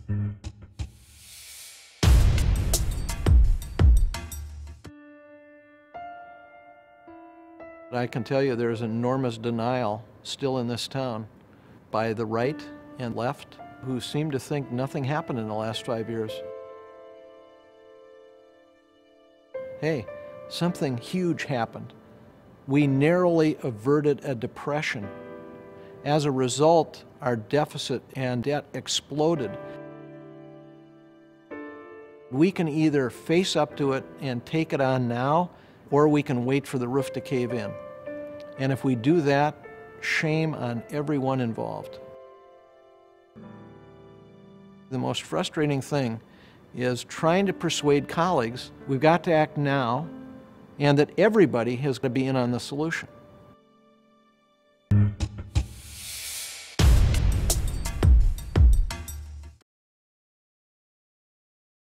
I can tell you there's enormous denial still in this town by the right and left who seem to think nothing happened in the last 5 years. Hey, something huge happened. We narrowly averted a depression. As a result, our deficit and debt exploded. We can either face up to it and take it on now, or we can wait for the roof to cave in. And if we do that, shame on everyone involved. The most frustrating thing is trying to persuade colleagues we've got to act now and that everybody has to be in on the solution.